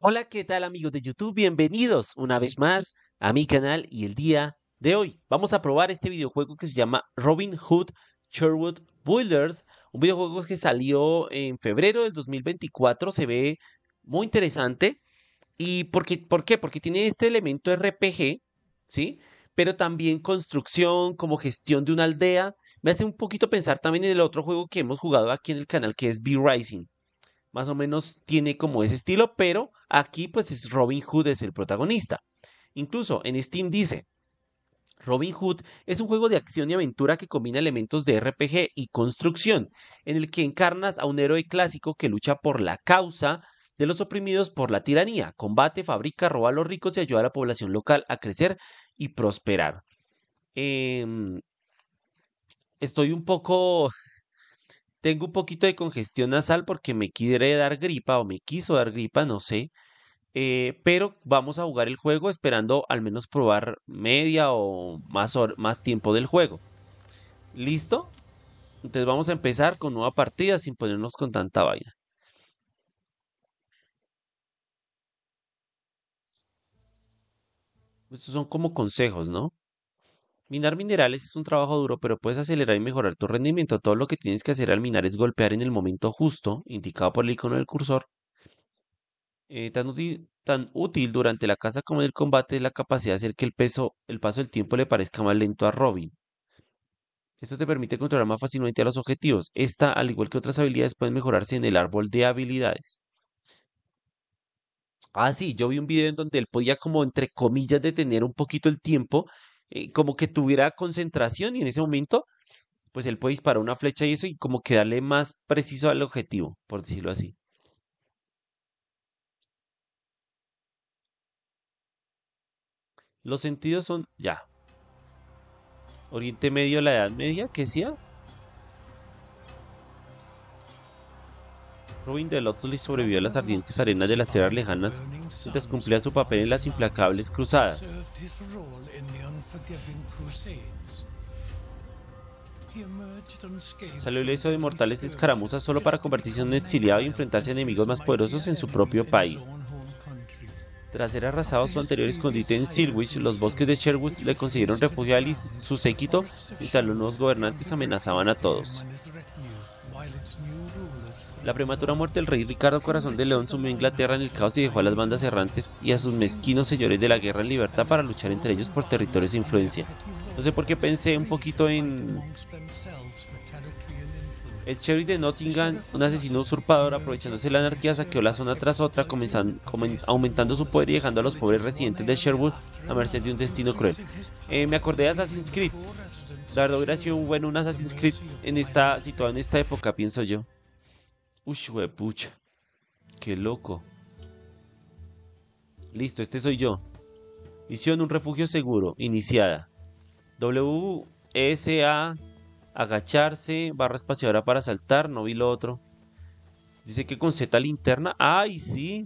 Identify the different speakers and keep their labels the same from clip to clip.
Speaker 1: Hola, ¿qué tal amigos de YouTube? Bienvenidos una vez más a mi canal y el día de hoy vamos a probar este videojuego que se llama Robin Hood Sherwood Builders, un videojuego que salió en febrero del 2024, se ve muy interesante. ¿Y por qué? Porque tiene este elemento RPG, ¿sí? Pero también construcción, como gestión de una aldea. Me hace un poquito pensar también en el otro juego que hemos jugado aquí en el canal que es V-Rising. Más o menos tiene como ese estilo, pero aquí pues es Robin Hood es el protagonista. Incluso en Steam dice, Robin Hood es un juego de acción y aventura que combina elementos de RPG y construcción, en el que encarnas a un héroe clásico que lucha por la causa de los oprimidos por la tiranía, combate, fabrica, roba a los ricos y ayuda a la población local a crecer y prosperar. Em, Estoy un poco tengo un poquito de congestión nasal porque me quiere dar gripa o me quiso dar gripa, no sé. Pero vamos a jugar el juego esperando al menos probar media o más tiempo del juego. ¿Listo? Entonces vamos a empezar con nueva partida sin ponernos con tanta vaina. Estos son como consejos, ¿no? Minar minerales es un trabajo duro, pero puedes acelerar y mejorar tu rendimiento. Todo lo que tienes que hacer al minar es golpear en el momento justo, indicado por el icono del cursor. Tan útil durante la caza como en el combate es la capacidad de hacer que el paso del tiempo le parezca más lento a Robin. Esto te permite controlar más fácilmente a los objetivos. Esta, al igual que otras habilidades, pueden mejorarse en el árbol de habilidades. Ah, sí, yo vi un video en donde él podía como entre comillas detener un poquito el tiempo, como que tuviera concentración y en ese momento, pues él puede disparar una flecha y eso y como que darle más preciso al objetivo, por decirlo así. Los sentidos son, ya, Oriente Medio, la Edad Media, ¿qué decía? Robin de Locksley sobrevivió a las ardientes arenas de las tierras lejanas mientras cumplía su papel en las implacables cruzadas. Salió ileso de mortales escaramuzas solo para convertirse en un exiliado y enfrentarse a enemigos más poderosos en su propio país. Tras ser arrasado su anterior escondite en Silwich, los bosques de Sherwood le consiguieron refugio a él y su séquito, mientras los nuevos gobernantes amenazaban a todos. La prematura muerte del rey Ricardo Corazón de León sumió a Inglaterra en el caos y dejó a las bandas errantes y a sus mezquinos señores de la guerra en libertad para luchar entre ellos por territorios de influencia. No sé por qué pensé un poquito en el sheriff de Nottingham, un asesino usurpador, aprovechándose de la anarquía, saqueó la zona tras otra, aumentando su poder y dejando a los pobres residentes de Sherwood a merced de un destino cruel. Me acordé de Assassin's Creed. La verdad hubiera sido bueno un Assassin's Creed situado en esta época, pienso yo. Uy, pucha, qué loco. Listo, este soy yo. Misión un refugio seguro, iniciada. WSA, agacharse, barra espaciadora para saltar, no vi lo otro. Dice que con Z linterna. ¡Ay, sí!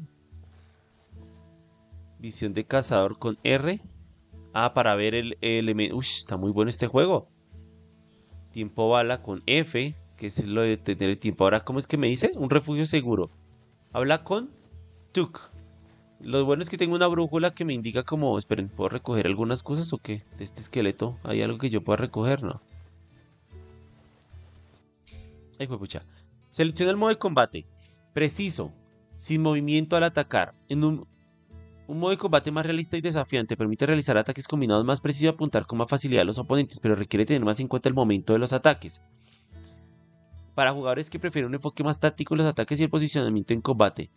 Speaker 1: Visión de cazador con R. Ah, para ver el elemento. Uy, está muy bueno este juego. Tiempo bala con F, que es lo de tener el tiempo. Ahora, ¿cómo es que me dice? Un refugio seguro. Habla con Tuk. Lo bueno es que tengo una brújula que me indica como, esperen, ¿puedo recoger algunas cosas o qué? De este esqueleto, ¿hay algo que yo pueda recoger? No. Ay, pucha. Selecciona el modo de combate. Preciso. Sin movimiento al atacar. Un modo de combate más realista y desafiante permite realizar ataques combinados más precisos y apuntar con más facilidad a los oponentes, pero requiere tener más en cuenta el momento de los ataques. Para jugadores que prefieren un enfoque más táctico en los ataques y el posicionamiento en combate.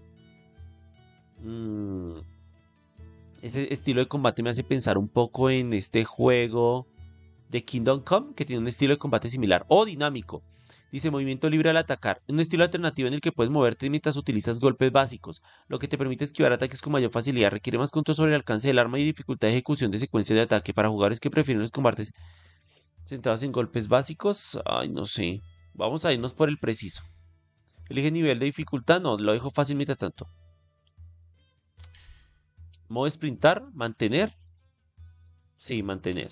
Speaker 1: Mm, Ese estilo de combate me hace pensar un poco en este juego de Kingdom Come, que tiene un estilo de combate similar o dinámico. Dice movimiento libre al atacar, un estilo alternativo en el que puedes moverte mientras utilizas golpes básicos, lo que te permite esquivar ataques con mayor facilidad, requiere más control sobre el alcance del arma y dificultad de ejecución de secuencia de ataque para jugadores que prefieren los combates centrados en golpes básicos. Ay, no sé. Vamos a irnos por el preciso. Elige nivel de dificultad, no, lo dejo fácil mientras tanto. Modo sprintar, mantener. Sí, mantener.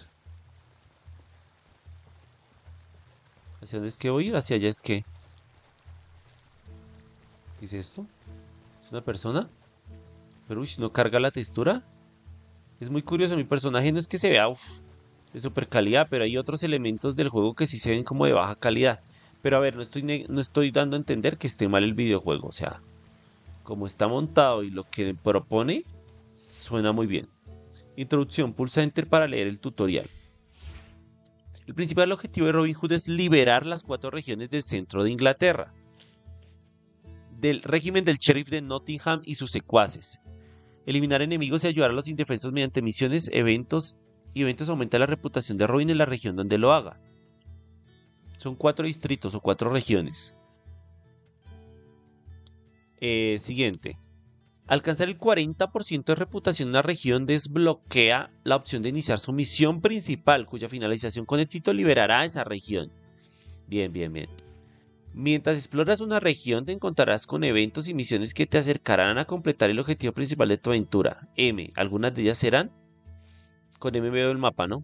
Speaker 1: ¿Hacia dónde es que voy a ir? Hacia allá es que. ¿Qué es esto? ¿Es una persona? Pero uy, ¿no carga la textura? Es muy curioso, mi personaje no es que se vea de super calidad, pero hay otros elementos del juego que sí se ven como de baja calidad. Pero a ver, no estoy dando a entender que esté mal el videojuego, o sea, como está montado y lo que propone, suena muy bien. Introducción, pulsa Enter para leer el tutorial. El principal objetivo de Robin Hood es liberar las 4 regiones del centro de Inglaterra, del régimen del sheriff de Nottingham y sus secuaces. Eliminar enemigos y ayudar a los indefensos mediante misiones, eventos aumenta la reputación de Robin en la región donde lo haga. Son 4 distritos o 4 regiones. Siguiente. Alcanzar el 40% de reputación en una región desbloquea la opción de iniciar su misión principal, cuya finalización con éxito liberará esa región. Bien, bien, bien. Mientras exploras una región te encontrarás con eventos y misiones que te acercarán a completar el objetivo principal de tu aventura. M. Algunas de ellas serán... Con M veo el mapa, ¿no?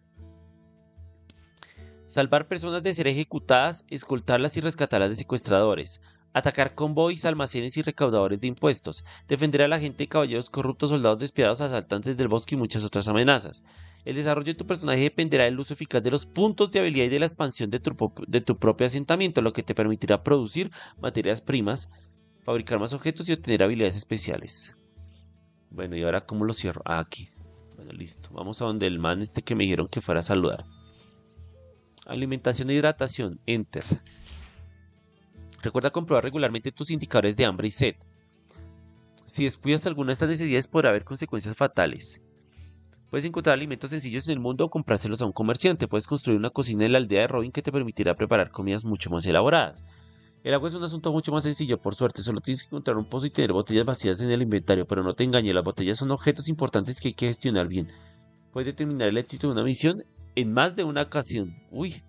Speaker 1: Salvar personas de ser ejecutadas, escoltarlas y rescatarlas de secuestradores. Atacar convoys, almacenes y recaudadores de impuestos. Defender a la gente, caballeros corruptos, soldados despiadados, asaltantes del bosque y muchas otras amenazas. El desarrollo de tu personaje dependerá del uso eficaz de los puntos de habilidad y de la expansión de tu propio asentamiento, lo que te permitirá producir materias primas, fabricar más objetos y obtener habilidades especiales. Bueno, ¿y ahora cómo lo cierro? Ah, aquí. Bueno, listo. Vamos a donde el man que me dijeron que fuera a saludar. Alimentación e hidratación. Enter. Recuerda comprobar regularmente tus indicadores de hambre y sed. Si descuidas alguna de estas necesidades podrá haber consecuencias fatales. Puedes encontrar alimentos sencillos en el mundo o comprárselos a un comerciante. Puedes construir una cocina en la aldea de Robin que te permitirá preparar comidas mucho más elaboradas. El agua es un asunto mucho más sencillo, por suerte. Solo tienes que encontrar un pozo y tener botellas vacías en el inventario. Pero no te engañes, las botellas son objetos importantes que hay que gestionar bien. Puedes determinar el éxito de una misión en más de una ocasión. Uy.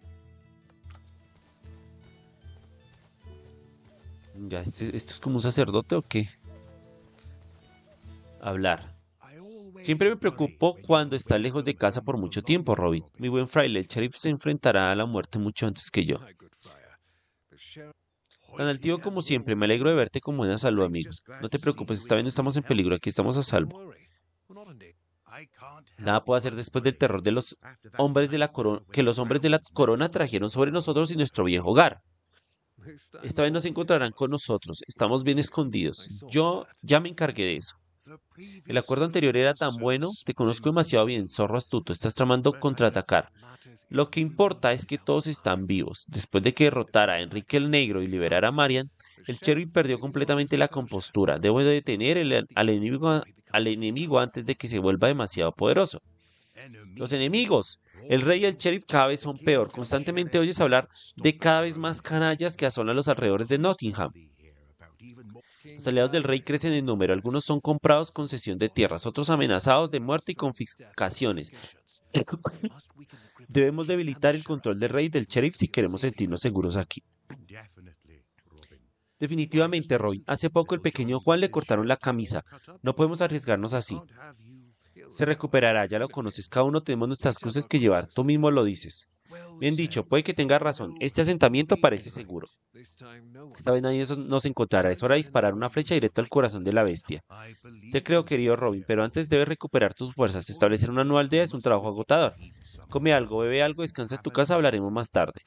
Speaker 1: Ya, ¿esto es como un sacerdote o qué? Hablar. Siempre me preocupo cuando está lejos de casa por mucho tiempo, Robin. Mi buen fraile, el sheriff se enfrentará a la muerte mucho antes que yo. Tan altivo como siempre, me alegro de verte con buena salud, amigo. No te preocupes, esta vez no estamos en peligro, aquí estamos a salvo. Nada puedo hacer después del terror de los hombres de la corona, que los hombres de la corona trajeron sobre nosotros y nuestro viejo hogar. Esta vez nos encontrarán con nosotros, estamos bien escondidos. Yo ya me encargué de eso. El acuerdo anterior era tan bueno, te conozco demasiado bien, zorro astuto, estás tramando contraatacar. Lo que importa es que todos están vivos. Después de que derrotara a Enrique el Negro y liberara a Marian, el sheriff perdió completamente la compostura. Debo de detener al enemigo antes de que se vuelva demasiado poderoso. Los enemigos. El rey y el sheriff cada vez son peor. Constantemente oyes hablar de cada vez más canallas que asolan los alrededores de Nottingham. Los aliados del rey crecen en número. Algunos son comprados con cesión de tierras, otros amenazados de muerte y confiscaciones. Debemos debilitar el control del rey y del sheriff si queremos sentirnos seguros aquí. Definitivamente, Robin. Hace poco el pequeño Juan le cortaron la camisa. No podemos arriesgarnos así. Se recuperará, ya lo conoces. Cada uno tenemos nuestras cruces que llevar. Tú mismo lo dices. Bien dicho, puede que tenga razón. Este asentamiento parece seguro. Esta vez nadie nos encontrará. Es hora de disparar una flecha directa al corazón de la bestia. Te creo, querido Robin, pero antes debes recuperar tus fuerzas. Establecer una nueva aldea es un trabajo agotador. Come algo, bebe algo, descansa en tu casa, hablaremos más tarde.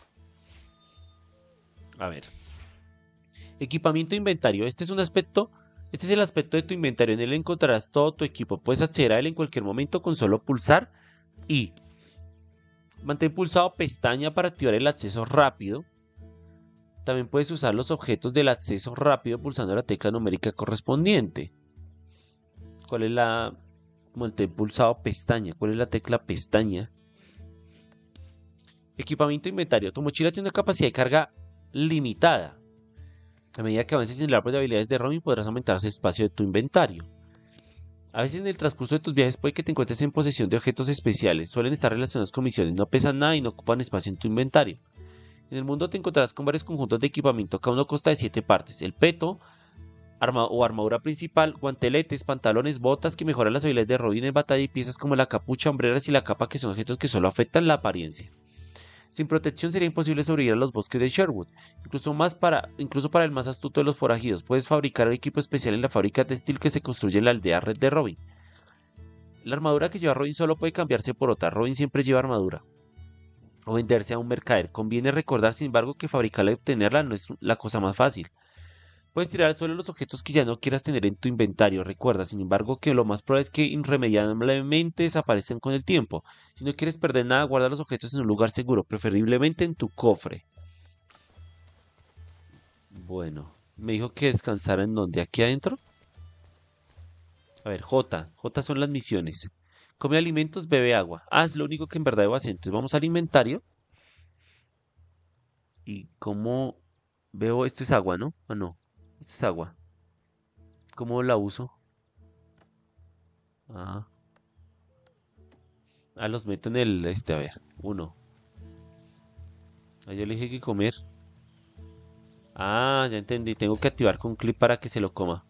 Speaker 1: A ver. Equipamiento e inventario. Este es el aspecto de tu inventario. En él encontrarás todo tu equipo. Puedes acceder a él en cualquier momento con solo pulsar y mantén pulsado pestaña para activar el acceso rápido. También puedes usar los objetos del acceso rápido pulsando la tecla numérica correspondiente. ¿Cuál es la... Mantén pulsado pestaña. ¿Cuál es la tecla pestaña? Equipamiento e inventario. Tu mochila tiene una capacidad de carga limitada. A medida que avances en el árbol de habilidades de Robin podrás aumentar el espacio de tu inventario. A veces en el transcurso de tus viajes puede que te encuentres en posesión de objetos especiales. Suelen estar relacionados con misiones, no pesan nada y no ocupan espacio en tu inventario. En el mundo te encontrarás con varios conjuntos de equipamiento, cada uno consta de 7 partes. El peto o armadura principal, guanteletes, pantalones, botas que mejoran las habilidades de Robin en batalla y piezas como la capucha, hombreras y la capa que son objetos que solo afectan la apariencia. Sin protección sería imposible sobrevivir a los bosques de Sherwood, incluso para el más astuto de los forajidos. Puedes fabricar un equipo especial en la fábrica textil que se construye en la aldea Red de Robin. La armadura que lleva Robin solo puede cambiarse por otra. Robin siempre lleva armadura. O venderse a un mercader. Conviene recordar, sin embargo, que fabricarla y obtenerla no es la cosa más fácil. Puedes tirar al suelo los objetos que ya no quieras tener en tu inventario. Recuerda, sin embargo, que lo más probable es que irremediablemente desaparezcan con el tiempo. Si no quieres perder nada, guarda los objetos en un lugar seguro, preferiblemente en tu cofre. Bueno, me dijo que descansara en donde, aquí adentro. A ver, J son las misiones. Come alimentos, bebe agua. Ah, es lo único que en verdad debo hacer. Entonces vamos al inventario. Y como veo, esto es agua, ¿no? ¿O no? Esto es agua. ¿Cómo la uso? Ah, los meto en el, a ver, uno. Ah, yo le dije que comer. Ah, ya entendí. Tengo que activar con clip para que se lo coma.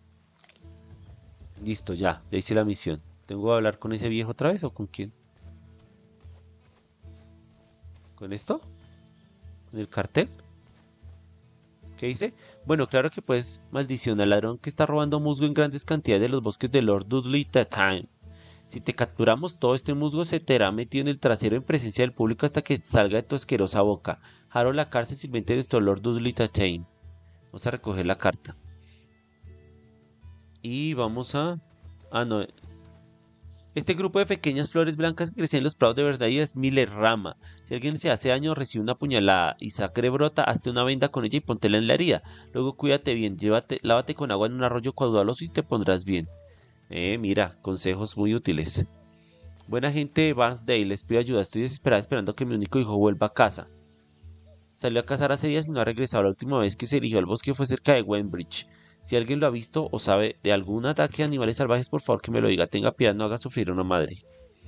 Speaker 1: Listo, ya hice la misión. ¿Tengo que hablar con ese viejo otra vez o con quién? ¿Con esto? ¿Con el cartel? ¿Qué dice? Bueno, claro que pues, maldición al ladrón que está robando musgo en grandes cantidades de los bosques de Lord Dudley Time. Si te capturamos, todo este musgo se te hará metido en el trasero en presencia del público hasta que salga de tu asquerosa boca. Harold la cárcel sirviente de nuestro Lord Dudley Time. Vamos a recoger la carta. Y vamos a... Ah, no. Este grupo de pequeñas flores blancas que crecen en los prados de verdad es Millerrama. Si alguien se hace daño, recibe una puñalada y sangre brota, hazte una venda con ella y póntela en la herida. Luego cuídate bien, lávate con agua en un arroyo caudaloso y te pondrás bien. Mira, consejos muy útiles. Buena gente de Barnsdale, les pido ayuda. Estoy desesperada esperando que mi único hijo vuelva a casa. Salió a cazar hace días y no ha regresado. La última vez que se dirigió al bosque fue cerca de Wenbridge. Si alguien lo ha visto o sabe de algún ataque de animales salvajes, por favor que me lo diga. Tenga piedad, no haga sufrir a una madre.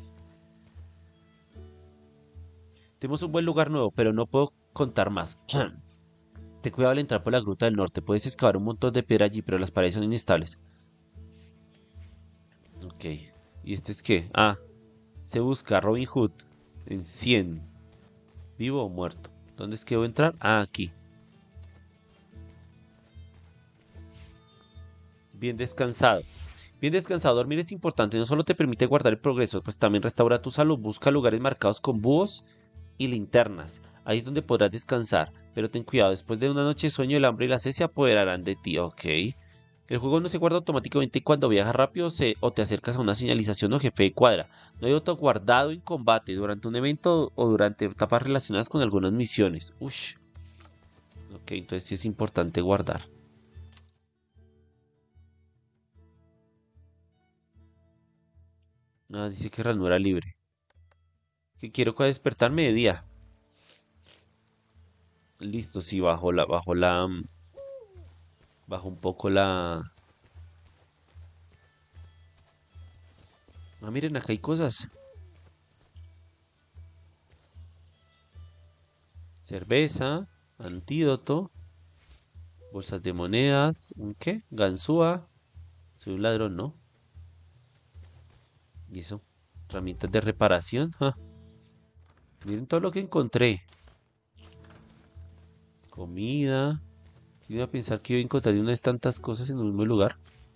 Speaker 1: Tenemos un buen lugar nuevo, pero no puedo contar más. Ten cuidado al entrar por la gruta del norte. Puedes excavar un montón de piedra allí, pero las paredes son inestables. Ok. ¿Y este es qué? Ah, se busca Robin Hood en 100. ¿Vivo o muerto? ¿Dónde es que debo entrar? Ah, aquí. Bien descansado. Bien descansado, dormir es importante, no solo te permite guardar el progreso, pues también restaura tu salud. Busca lugares marcados con búhos y linternas. Ahí es donde podrás descansar, pero ten cuidado, después de una noche de sueño el hambre y la sed se apoderarán de ti, ok. El juego no se guarda automáticamente cuando viajas rápido o te acercas a una señalización o jefe de cuadra. No hay auto guardado en combate durante un evento o durante etapas relacionadas con algunas misiones. Ush. Ok, entonces sí es importante guardar. Ah, dice que ranura libre. Que quiero despertarme de día. Listo, sí, bajo un poco la... Ah, miren, acá hay cosas. Cerveza, antídoto, bolsas de monedas, ¿un qué? Ganzúa. Soy un ladrón, ¿no? Y eso, herramientas de reparación. Ah, miren todo lo que encontré. Comida. Si iba a pensar que iba a encontrar una de tantas cosas en un mismo lugar.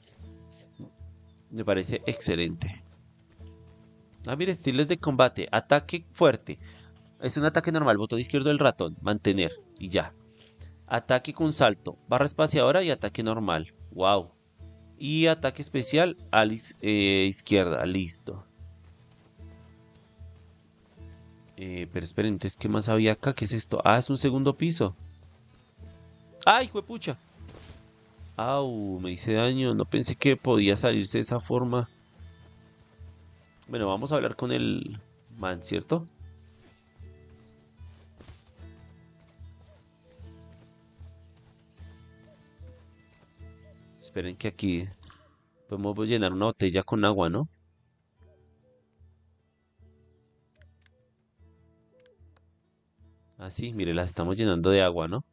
Speaker 1: Me parece excelente. Ah, mire, estilos de combate. Ataque fuerte. Es un ataque normal. Botón izquierdo del ratón. Mantener. Y ya. Ataque con salto. Barra espaciadora y ataque normal. Wow. Y ataque especial a la izquierda. Listo. Pero esperen, entonces, ¿qué más había acá? ¿Qué es esto? Ah, es un segundo piso. ¡Ay, juepucha! Au, me hice daño. No pensé que podía salirse de esa forma. Bueno, vamos a hablar con el man, ¿cierto? Esperen que aquí podemos llenar una botella con agua, ¿no? Así, mire, la estamos llenando de agua, ¿no?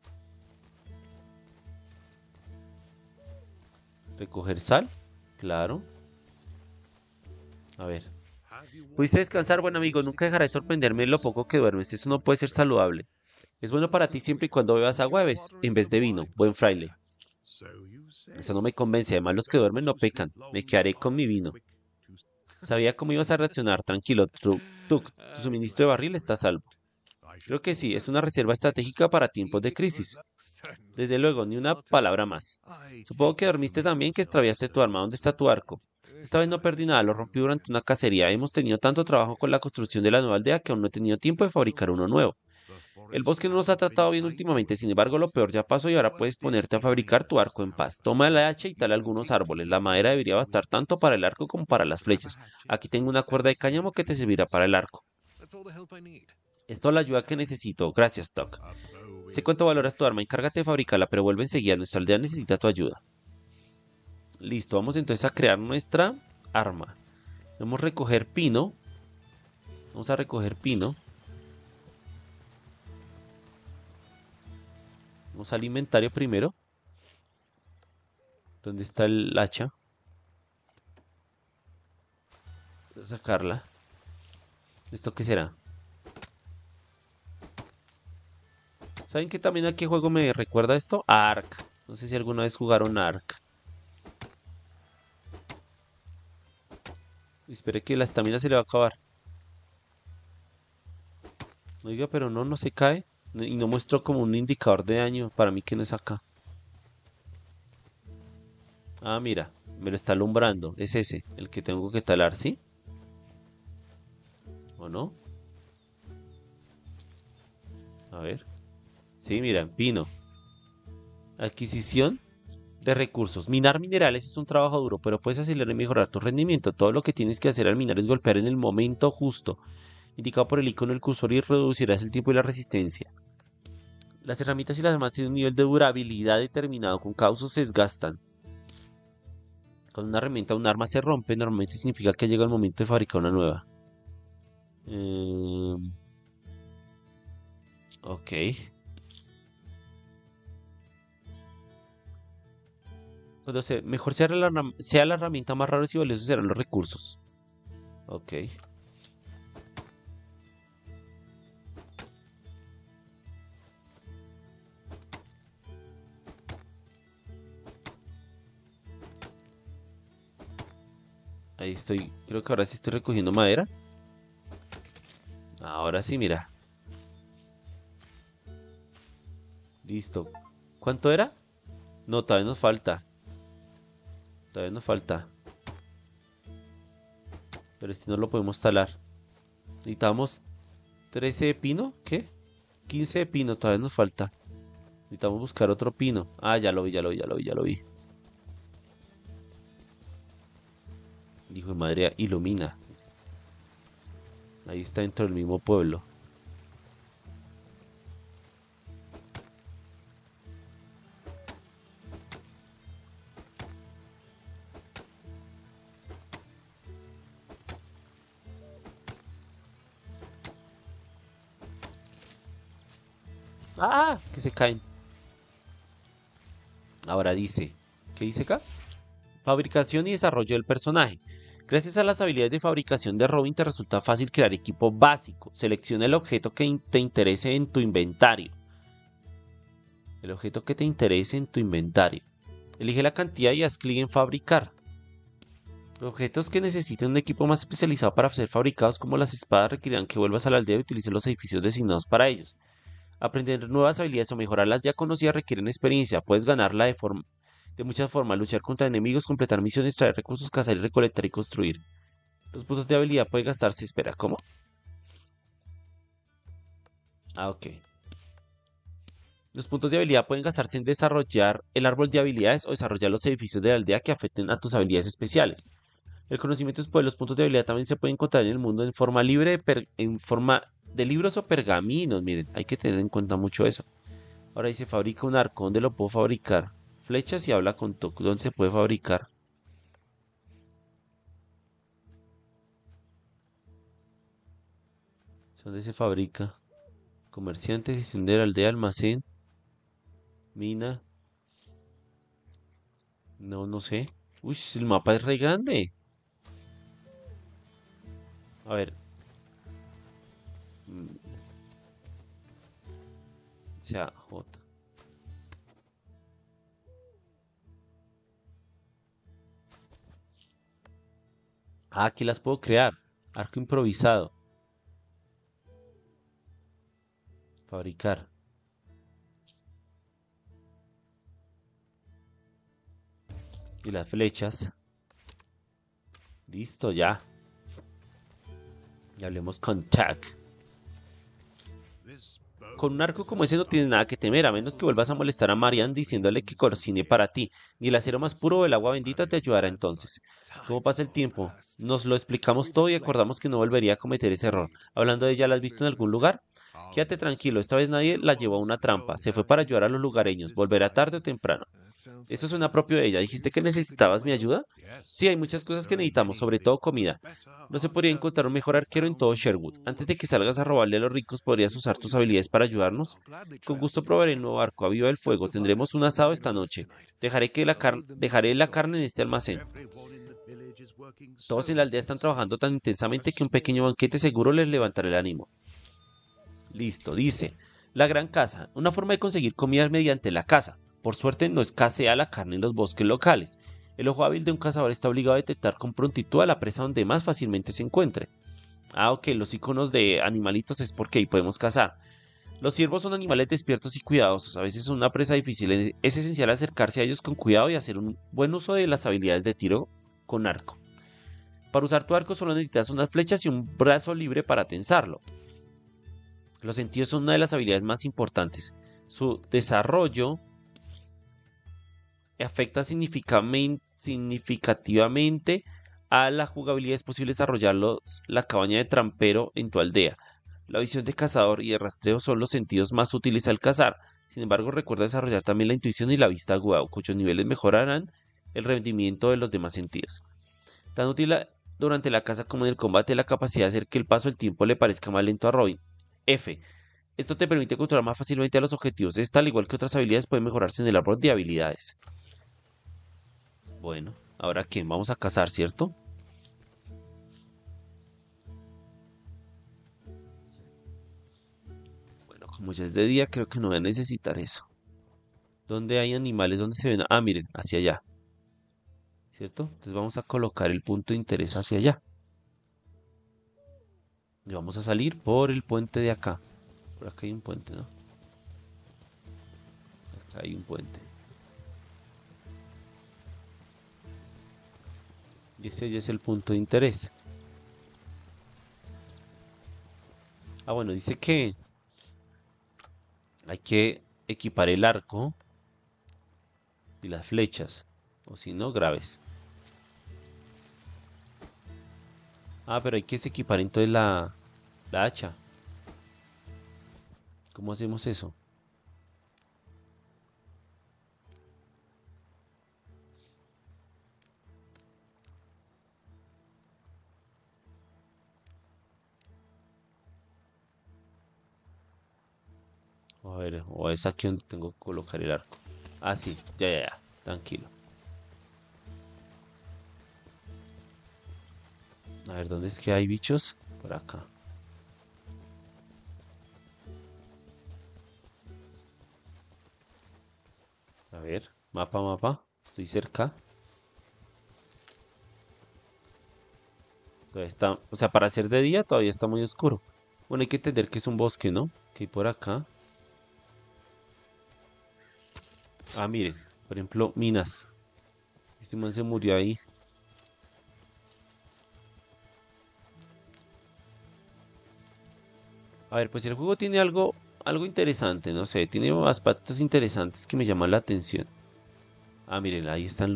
Speaker 1: Recoger sal, claro. A ver. ¿Pudiste descansar? Buen amigo, nunca dejaré de sorprenderme lo poco que duermes. Eso no puede ser saludable. Es bueno para ti siempre y cuando bebas agua en vez de vino. Buen fraile. Eso no me convence. Además, los que duermen no pecan. Me quedaré con mi vino. Sabía cómo ibas a reaccionar. Tranquilo, Tuk. Tu suministro de barril está a salvo. Creo que sí, es una reserva estratégica para tiempos de crisis. Desde luego, ni una palabra más. Supongo que dormiste también, que extraviaste tu arma. ¿Dónde está tu arco? Esta vez no perdí nada, lo rompí durante una cacería. Hemos tenido tanto trabajo con la construcción de la nueva aldea que aún no he tenido tiempo de fabricar uno nuevo. El bosque no nos ha tratado bien últimamente, sin embargo lo peor ya pasó y ahora puedes ponerte a fabricar tu arco en paz. Toma la hacha y tala algunos árboles. La madera debería bastar tanto para el arco como para las flechas. Aquí tengo una cuerda de cáñamo que te servirá para el arco. Esto es la ayuda que necesito. Gracias, Doc. Sé cuánto valoras tu arma, encárgate de fabricarla, pero vuelve enseguida. Nuestra aldea necesita tu ayuda. Listo, vamos entonces a crear nuestra arma. Vamos a recoger pino. Vamos a recoger pino. Vamos al inventario primero. ¿Dónde está el hacha? Voy a sacarla. ¿Esto qué será? ¿Saben que también a qué juego me recuerda esto? A Ark. No sé si alguna vez jugaron Ark. Espere que la estamina se le va a acabar. Oiga, pero no se cae. Y no muestro como un indicador de daño. Para mí que no es acá. Ah, mira. Me lo está alumbrando. Es ese, el que tengo que talar, ¿sí? ¿O no? A ver. Sí, mira, pino. Adquisición de recursos. Minar minerales es un trabajo duro, pero puedes acelerar y mejorar tu rendimiento. Todo lo que tienes que hacer al minar es golpear en el momento justo, indicado por el icono del cursor, y reducirás el tiempo y la resistencia. Las herramientas y las armas tienen un nivel de durabilidad determinado. Con cada uso se desgastan. Cuando una herramienta o un arma se rompe, normalmente significa que llega el momento de fabricar una nueva. Ok. Cuando mejor sea la herramienta, más raros y valiosos serán los recursos. Ok. Ahí estoy. Creo que ahora sí estoy recogiendo madera. Ahora sí, mira. Listo. ¿Cuánto era? No, todavía nos falta. Todavía nos falta. Pero este no lo podemos talar. Necesitamos 13 de pino. ¿Qué? 15 de pino. Todavía nos falta. Necesitamos buscar otro pino. Ah, ya lo vi, ya lo vi, ya lo vi, ya lo vi. Hijo de madre, ilumina. Ahí está dentro del mismo pueblo. ¡Ah! Que se caen. Ahora dice. ¿Qué dice acá? Fabricación y desarrollo del personaje. Gracias a las habilidades de fabricación de Robin te resulta fácil crear equipo básico. Selecciona el objeto que te interese en tu inventario. El objeto que te interese en tu inventario. Elige la cantidad y haz clic en fabricar. Objetos que necesiten un equipo más especializado para ser fabricados, como las espadas, requerirán que vuelvas a la aldea y utilices los edificios designados para ellos. Aprender nuevas habilidades o mejorar las ya conocidas requieren experiencia. Puedes ganarla de muchas formas: luchar contra enemigos, completar misiones, traer recursos, cazar y recolectar y construir. Los puntos de habilidad pueden gastarse. Espera, ¿cómo? Ah, ok. Los puntos de habilidad pueden gastarse en desarrollar el árbol de habilidades o desarrollar los edificios de la aldea que afecten a tus habilidades especiales. El conocimiento de los puntos de habilidad también se puede encontrar en el mundo en forma libre, en forma de libros o pergaminos. Miren, hay que tener en cuenta mucho eso. Ahora dice, fabrica un arco. ¿Dónde lo puedo fabricar? Flechas y habla con Tok. ¿Dónde se puede fabricar? ¿Dónde se fabrica? Comerciante, gestión de la aldea, almacén, mina. No sé. Uy, el mapa es re grande. A ver. Mm, sea J. Ah, aquí las puedo crear. Arco improvisado. Fabricar. Y las flechas. Listo, ya. Y hablemos con Tac. Con un arco como ese no tienes nada que temer, a menos que vuelvas a molestar a Marian diciéndole que cocine para ti. Ni el acero más puro o el agua bendita te ayudará entonces. ¿Cómo pasa el tiempo? Nos lo explicamos todo y acordamos que no volvería a cometer ese error. Hablando de ella, ¿la has visto en algún lugar? Quédate tranquilo, esta vez nadie la llevó a una trampa. Se fue para ayudar a los lugareños. Volverá tarde o temprano. Eso suena propio de ella. ¿Dijiste que necesitabas mi ayuda? Sí, hay muchas cosas que necesitamos, sobre todo comida. No se podría encontrar un mejor arquero en todo Sherwood. Antes de que salgas a robarle a los ricos, ¿podrías usar tus habilidades para ayudarnos? Con gusto probaré el nuevo arco. Aviva el fuego. Tendremos un asado esta noche. Dejaré la carne en este almacén. Todos en la aldea están trabajando tan intensamente que un pequeño banquete seguro les levantará el ánimo. Listo, dice. La gran caza. Una forma de conseguir comida mediante la caza. Por suerte no escasea la carne en los bosques locales. El ojo hábil de un cazador está obligado a detectar con prontitud a la presa donde más fácilmente se encuentre. Ah, ok, los iconos de animalitos es porque ahí podemos cazar. Los ciervos son animales despiertos y cuidadosos. A veces son una presa difícil. Es esencial acercarse a ellos con cuidado y hacer un buen uso de las habilidades de tiro con arco. Para usar tu arco solo necesitas unas flechas y un brazo libre para tensarlo. Los sentidos son una de las habilidades más importantes. Su desarrollo afecta significativamente a la jugabilidad. Es posible desarrollarlos la cabaña de trampero en tu aldea. La visión de cazador y de rastreo son los sentidos más útiles al cazar. Sin embargo, recuerda desarrollar también la intuición y la vista aguda, cuyos niveles mejorarán el rendimiento de los demás sentidos. Tan útil durante la caza como en el combate la capacidad de hacer que el paso del tiempo le parezca más lento a Robin. F. Esto te permite controlar más fácilmente a los objetivos. Esta, al igual que otras habilidades, puede mejorarse en el árbol de habilidades. Bueno, ¿ahora qué? Vamos a cazar, ¿cierto? Bueno, como ya es de día, creo que no voy a necesitar eso. ¿Dónde hay animales? ¿Dónde se ven? Ah, miren, hacia allá. ¿Cierto? Entonces vamos a colocar el punto de interés hacia allá. Y vamos a salir por el puente de acá. Por acá hay un puente, ¿no? Acá hay un puente. Y ese ya es el punto de interés. Ah, bueno, dice que hay que equipar el arco y las flechas. O si no, graves. Ah, pero hay que equipar entonces la hacha. ¿Cómo hacemos eso? A ver, o es aquí donde tengo que colocar el arco. Ah, sí, ya. Tranquilo. A ver, ¿dónde es que hay bichos? Por acá. A ver, mapa. Estoy cerca. Todavía está, o sea, para ser de día todavía está muy oscuro. Bueno, hay que entender que es un bosque, ¿no? Que hay por acá. Ah, miren, por ejemplo, minas. Este man se murió ahí. A ver, pues el juego tiene algo interesante, no sé, tiene aspectos interesantes que me llaman la atención. Ah, miren, ahí están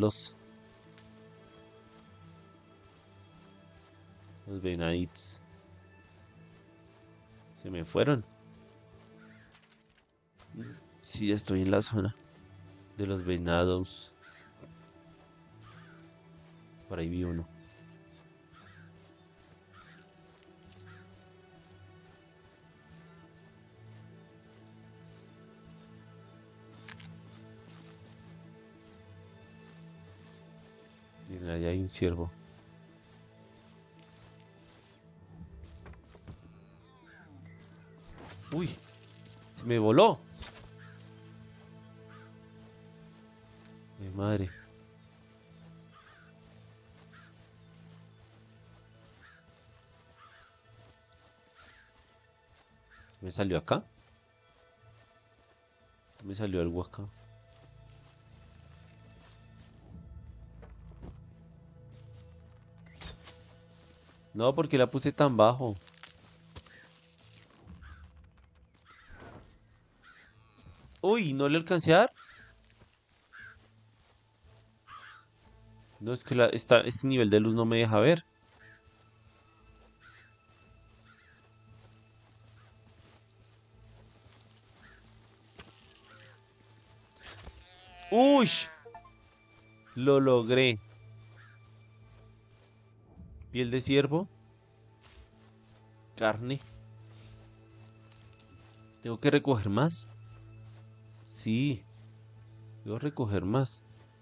Speaker 1: los venaditos. Se me fueron. Sí, estoy en la zona de los venados. Por ahí vi uno. Miren, ahí hay un ciervo. Uy, se me voló. Mi madre. ¿Me salió acá? Me salió algo acá. No, porque la puse tan bajo. Uy, ¿no le alcancé a dar? No, es que este nivel de luz no me deja ver. ¡Uy! Lo logré. Piel de ciervo. Carne. ¿Tengo que recoger más? Sí, debo recoger más.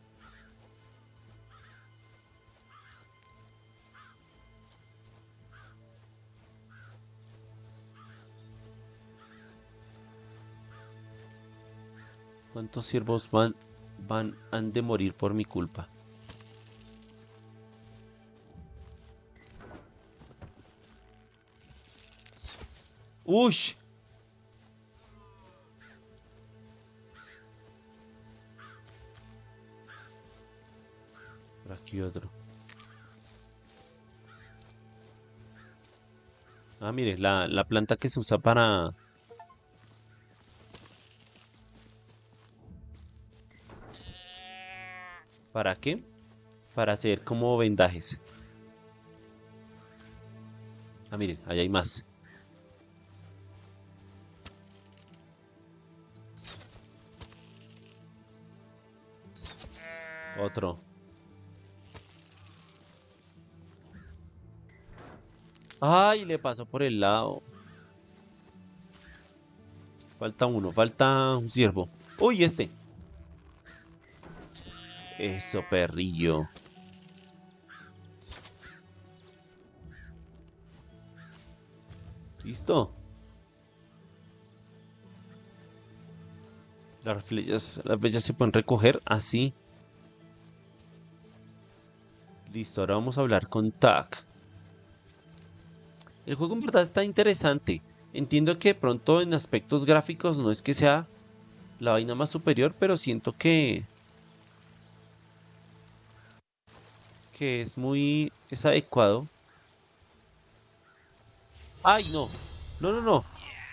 Speaker 1: ¿Cuántos ciervos han de morir por mi culpa? ¡Ush! Por aquí otro. Ah, mire, la planta que se usa para... ¿Para qué? Para hacer como vendajes. Ah, miren, allá hay más. Otro. ¡Ay! Le pasó por el lado. Falta uno, falta un ciervo. ¡Uy, este! Eso, perrillo. ¿Listo? Las flechas se pueden recoger así. Listo, ahora vamos a hablar con Tak. El juego en verdad está interesante. Entiendo que de pronto en aspectos gráficos no es que sea la vaina más superior, pero siento que es adecuado. ¡Ay, no! No, no, no.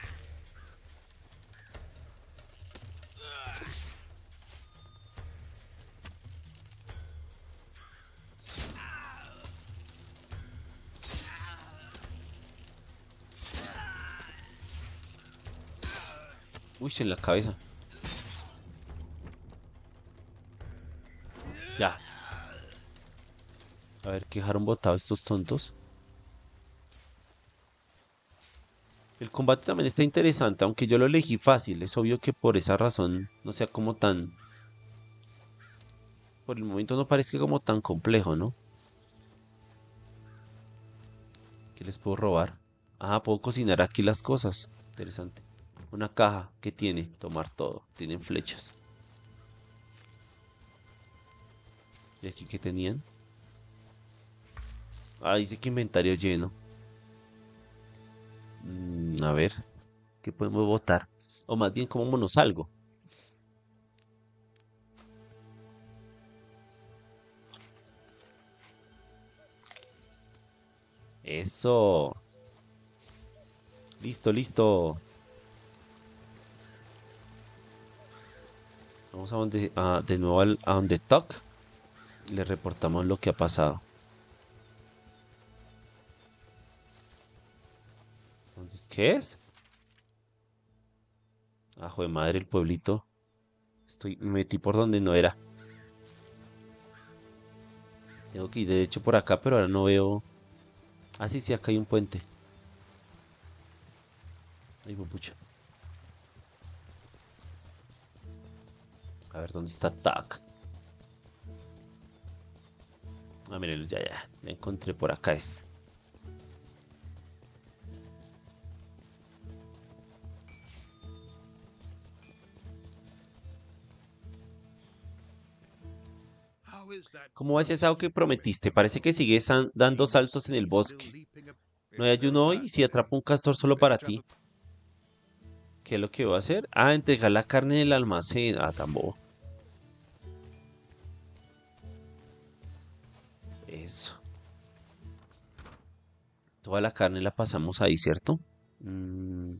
Speaker 1: Uy, en la cabeza. Ya. A ver, ¿qué dejaron botados estos tontos? El combate también está interesante, aunque yo lo elegí fácil. Es obvio que por esa razón no sea como tan... Por el momento no parezca como tan complejo, ¿no? ¿Qué les puedo robar? Ah, puedo cocinar aquí las cosas. Interesante. Una caja que tiene, tomar todo. Tienen flechas. ¿Y aquí qué tenían? Ah, dice que inventario lleno. A ver, ¿qué podemos botar? O más bien, comámonos algo. Eso. Listo, listo. Vamos de nuevo a donde Tuck. Le reportamos lo que ha pasado. Entonces, ¿qué es? Ajo de madre, el pueblito. Me metí por donde no era. Tengo que ir de hecho por acá, pero ahora no veo. Ah, sí, sí, acá hay un puente. Ay, pucha. A ver, ¿dónde está Tuck? Ah, miren, ya. Me encontré por acá es. ¿Cómo va ese asado que prometiste? Parece que sigues dando saltos en el bosque. ¿No hay ayuno hoy? Si atrapo un castor solo para ti, ¿qué es lo que voy a hacer? Ah, entregar la carne en el almacén. Ah, tan bobo. Eso. Toda la carne la pasamos ahí, ¿cierto? Mm,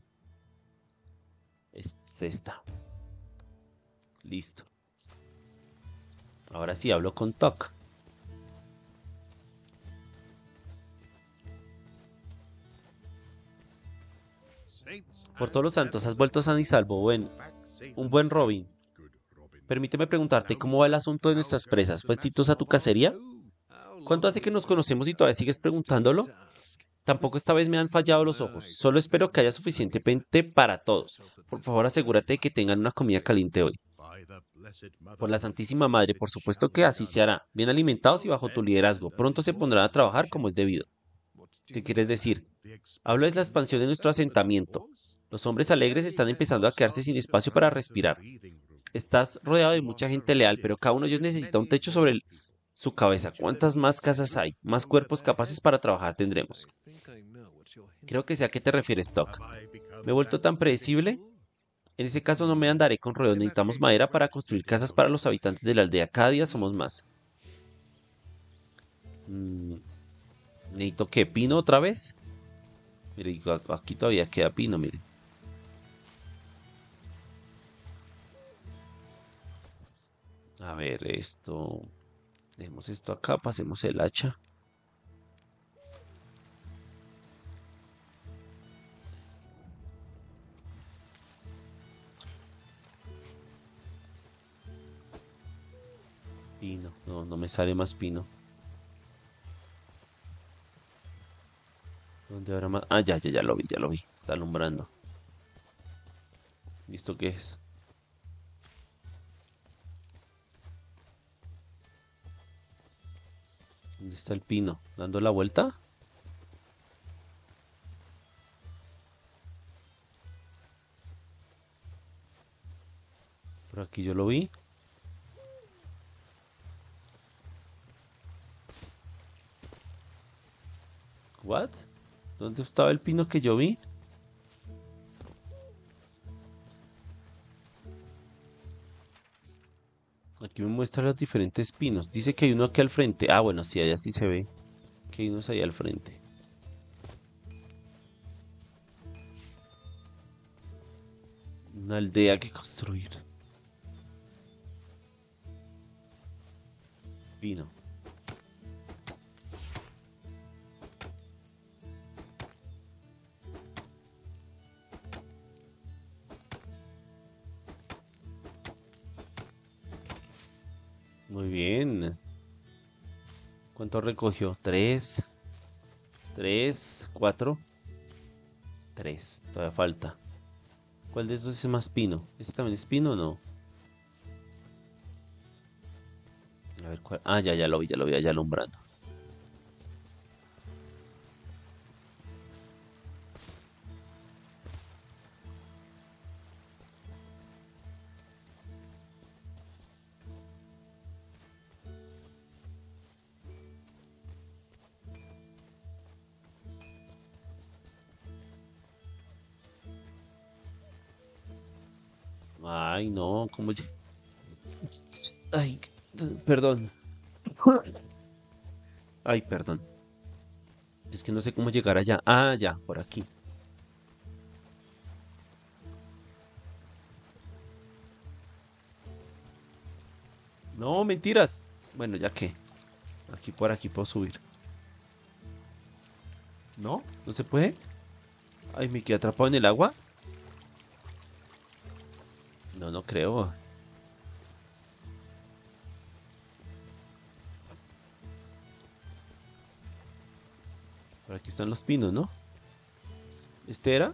Speaker 1: es esta. Listo. Ahora sí hablo con Toc. Por todos los santos, has vuelto sano y salvo. Un buen Robin. Permíteme preguntarte cómo va el asunto de nuestras presas. ¿Fue exitosa tu cacería? ¿Cuánto hace que nos conocemos y todavía sigues preguntándolo? Tampoco esta vez me han fallado los ojos. Solo espero que haya suficiente pente para todos. Por favor, asegúrate de que tengan una comida caliente hoy. Por la Santísima Madre, por supuesto que así se hará. Bien alimentados y bajo tu liderazgo. Pronto se pondrán a trabajar como es debido. ¿Qué quieres decir? Hablo de la expansión de nuestro asentamiento. Los hombres alegres están empezando a quedarse sin espacio para respirar. Estás rodeado de mucha gente leal, pero cada uno de ellos necesita un techo sobre su cabeza. ¿Cuántas más casas hay? Más cuerpos capaces para trabajar tendremos. Creo que sé a qué te refieres, Doc. ¿Me he vuelto tan predecible? En ese caso no me andaré con rodeos. Necesitamos madera para construir casas para los habitantes de la aldea. Cada día somos más. ¿Necesito qué? ¿Pino otra vez? Mire, aquí todavía queda pino, mire. A ver, esto... Dejemos esto acá, pasemos el hacha. Pino, no, no me sale más pino. ¿Dónde habrá más? Ah, ya lo vi, ya lo vi. Está alumbrando. ¿Y esto qué es? ¿Dónde está el pino? ¿Dando la vuelta? Por aquí yo lo vi. ¿What? ¿Dónde estaba el pino que yo vi? Aquí me muestra los diferentes pinos. Dice que hay uno aquí al frente. Ah, bueno, sí, allá sí se ve. Que hay unos ahí al frente. Una aldea que construir. Pino. Muy bien. ¿Cuánto recogió? Tres. Tres. Cuatro. Tres. Todavía falta. ¿Cuál de estos es más pino? ¿Este también es pino o no? A ver cuál. Ah, ya lo vi, allá alumbrando. Ay, no, ¿cómo? Ay, perdón. Ay, perdón. Es que no sé cómo llegar allá. Ah, ya, por aquí. No, mentiras. Bueno, ya que. Aquí por aquí puedo subir. ¿No? ¿No se puede? Ay, me quedé atrapado en el agua. No, no creo. Por aquí están los pinos, ¿no? ¿Este era?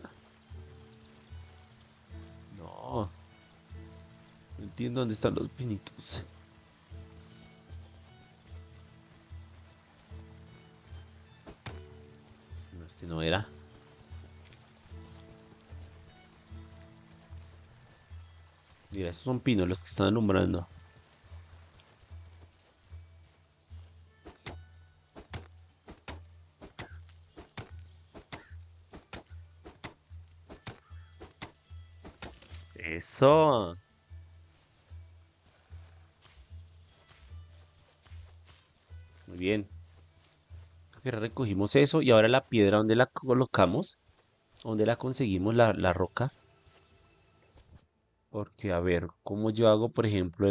Speaker 1: No. No entiendo dónde están los pinitos. No, este no era. Mira, esos son pinos los que están alumbrando. Eso. Muy bien. Creo que recogimos eso y ahora la piedra, ¿dónde la colocamos? ¿Dónde la conseguimos la roca? Porque, a ver, ¿cómo yo hago, por ejemplo,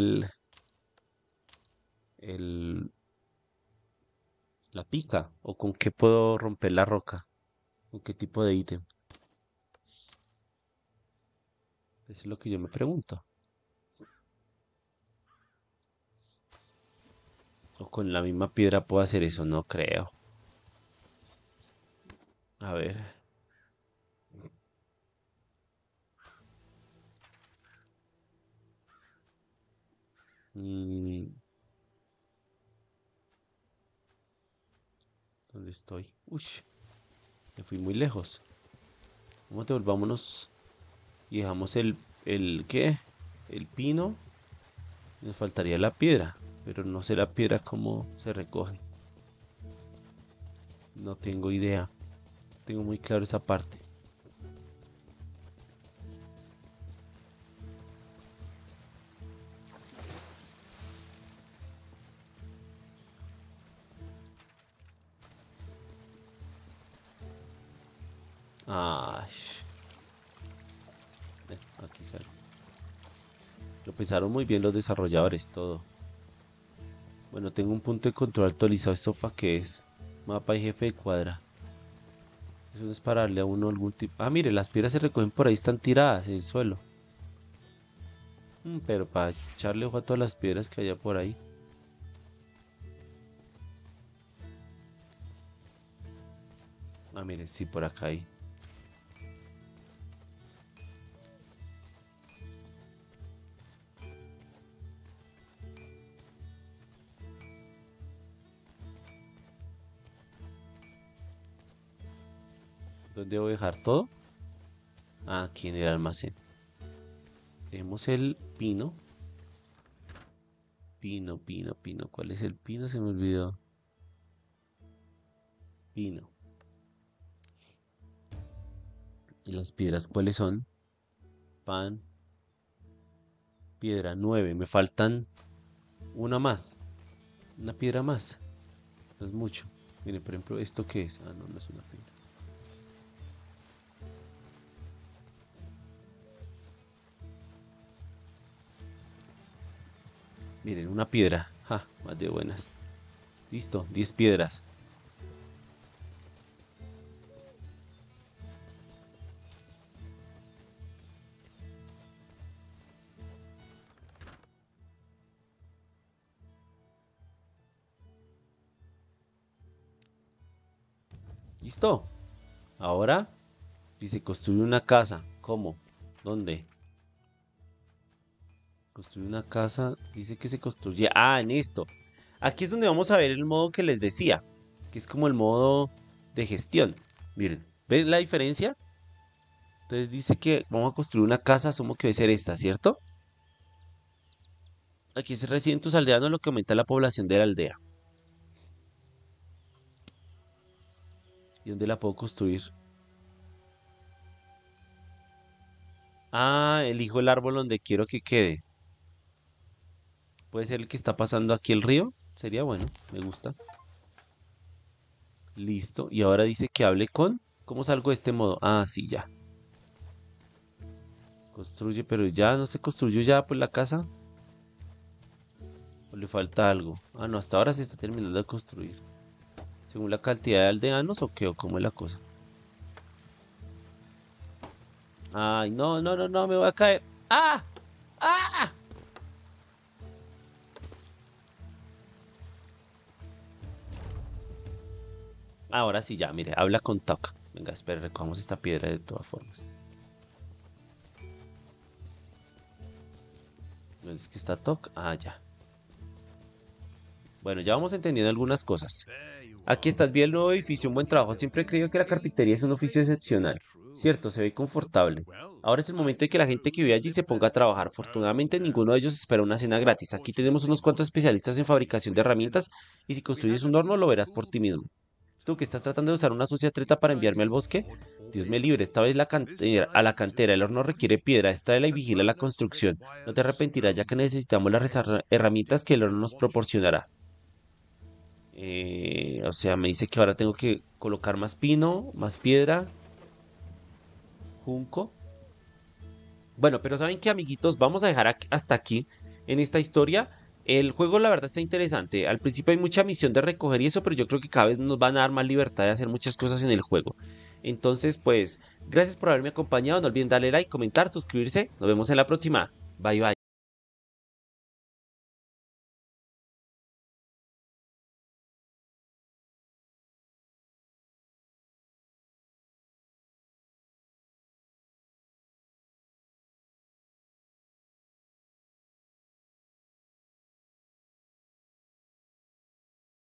Speaker 1: el, la pica? ¿O con qué puedo romper la roca? ¿Con qué tipo de ítem? Eso es lo que yo me pregunto. ¿O con la misma piedra puedo hacer eso? No creo. A ver. mm, ¿Dónde estoy? Uy, me fui muy lejos. Vamos, devolvámonos y dejamos ¿qué? El pino. Nos faltaría la piedra, pero no sé la piedra cómo se recoge. No tengo idea. Tengo muy claro esa parte. Ay, aquí sale. Lo pensaron muy bien los desarrolladores, todo. Bueno, tengo un punto de control actualizado. ¿Esto para qué es? Mapa y jefe de cuadra. Eso no es para darle a uno algún tipo. Ah, mire, las piedras se recogen por ahí, están tiradas en el suelo. Pero para echarle ojo a todas las piedras que haya por ahí. Ah, mire, sí, por acá hay. ¿Dónde voy a dejar todo? Ah, aquí en el almacén. Tenemos el pino. Pino, pino, pino. ¿Cuál es el pino? Se me olvidó. Pino. ¿Y las piedras cuáles son? Pan, piedra 9. Me faltan una más. Una piedra más. No es mucho. Mire, por ejemplo, ¿esto qué es? Ah, no, no es una piedra. Miren, una piedra. Ja, más de buenas. Listo, 10 piedras. ¿Listo? Ahora dice construir una casa. ¿Cómo? ¿Dónde? Construir una casa. Dice que se construye. Ah, en esto. Aquí es donde vamos a ver el modo que les decía. Que es como el modo de gestión. Miren, ¿ves la diferencia? Entonces dice que vamos a construir una casa. Asumo que debe ser esta, ¿cierto? Aquí es residen tus aldeanos, lo que aumenta la población de la aldea. ¿Y dónde la puedo construir? Ah, elijo el árbol donde quiero que quede. Puede ser el que está pasando aquí el río. Sería bueno, me gusta. Listo. Y ahora dice que hable con. ¿Cómo salgo de este modo? Ah, sí, ya. Construye, pero ya no se construyó ya pues la casa. ¿O le falta algo? Ah, no, hasta ahora se está terminando de construir. Según la cantidad de aldeanos o qué, o cómo es la cosa. Ay, no, no, no, no, me voy a caer. ¡Ah! ¡Ah! Ahora sí, ya, mire, habla con Tuck. Venga, espera, recogamos esta piedra de todas formas. ¿No es que está Tuck? Ah, ya. Bueno, ya vamos entendiendo algunas cosas. Aquí estás bien el nuevo edificio, un buen trabajo. Siempre he creído que la carpintería es un oficio excepcional. Cierto, se ve confortable. Ahora es el momento de que la gente que vive allí se ponga a trabajar. Afortunadamente, ninguno de ellos espera una cena gratis. Aquí tenemos unos cuantos especialistas en fabricación de herramientas y si construyes un horno lo verás por ti mismo. Tú que estás tratando de usar una sucia treta para enviarme al bosque. Dios me libre, esta vez a la cantera. El horno requiere piedra. Extráela y vigila la construcción. No te arrepentirás ya que necesitamos las herramientas que el horno nos proporcionará. O sea, me dice que ahora tengo que colocar más pino, más piedra, junco. Bueno, pero ¿saben qué, amiguitos? Vamos a dejar hasta aquí en esta historia. El juego, la verdad, está interesante. Al principio hay mucha misión de recoger y eso, pero yo creo que cada vez nos van a dar más libertad de hacer muchas cosas en el juego. Entonces, pues, gracias por haberme acompañado. No olviden darle like, comentar, suscribirse. Nos vemos en la próxima. Bye, bye.